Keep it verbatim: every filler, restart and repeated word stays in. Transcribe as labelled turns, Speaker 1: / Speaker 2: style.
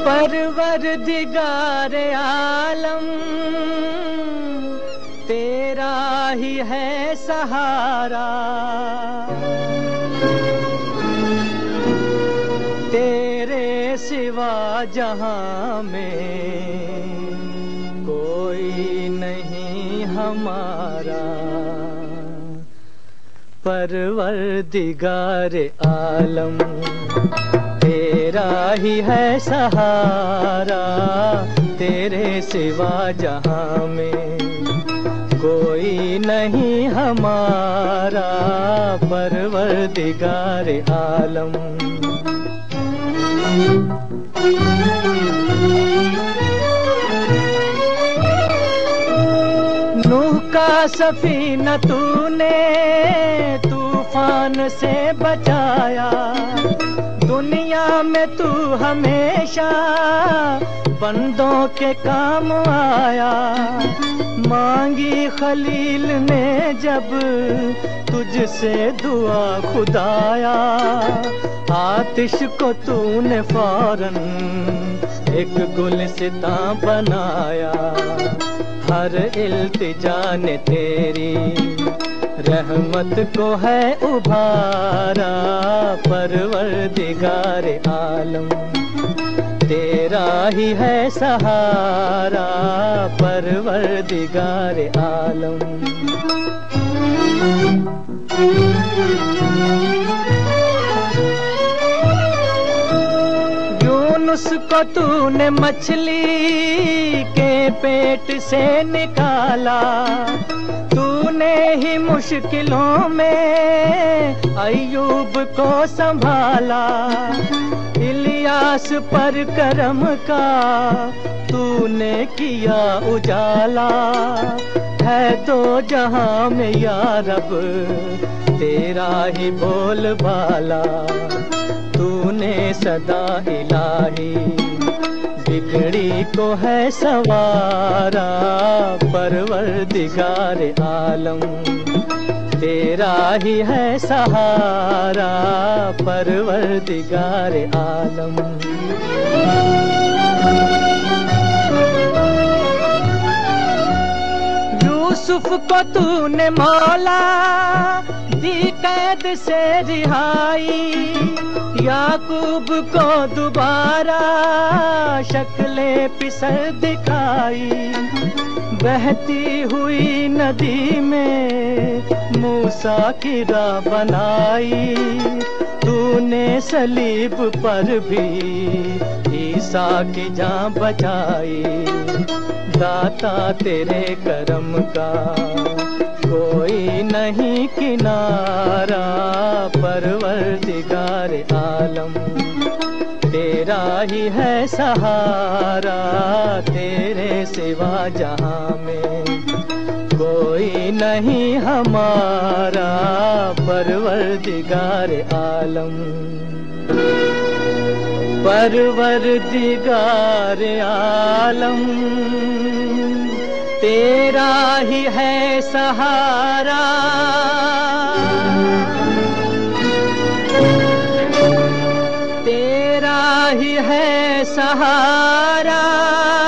Speaker 1: परवरदिगार आलम तेरा ही है सहारा, तेरे सिवा जहां में कोई नहीं हमारा। परवरदिगार आलम तेरा ही है सहारा, तेरे सिवा जहां में कोई नहीं हमारा। परवरदिगार आलम नूह का सफीना तूने तूफान से बचाया, दुनिया में तू हमेशा बंदों के काम आया। मांगी खलील ने जब तुझसे दुआ खुदाया, आतिश को तूने फौरन एक गुलसिता बनाया। हर इल्तिजा ने तेरी रहमत को है उभारा। परवरदिगार आलम तेरा ही है सहारा। परवरदिगार आलम यूनुस को तूने मछली के पेट से निकाला, तूने ही मुश्किलों में अय्यूब को संभाला। इलियास पर करम का तूने किया उजाला, है तो जहां में या रब तेरा ही बोलबाला। तूने सदा इलाही बिगड़ी को है सवारा। परवरदिगार आलम तेरा ही है सहारा। परवरदिगार आलम यूसुफ को तूने मौला दी कैद से रिहाई, याकूब को दोबारा शक्ले पिसर दिखाई। बहती हुई नदी में मूसा की राह बनाई, तूने सलीब पर भी ईसा की जान बचाई। दाता तेरे करम का कोई नहीं किनारा। परवरदिगार आलम तेरा ही है सहारा, तेरे सिवा जहां में कोई नहीं हमारा। परवरदिगार आलम परवरदिगार आलम तेरा ही है सहारा, तेरा ही है सहारा।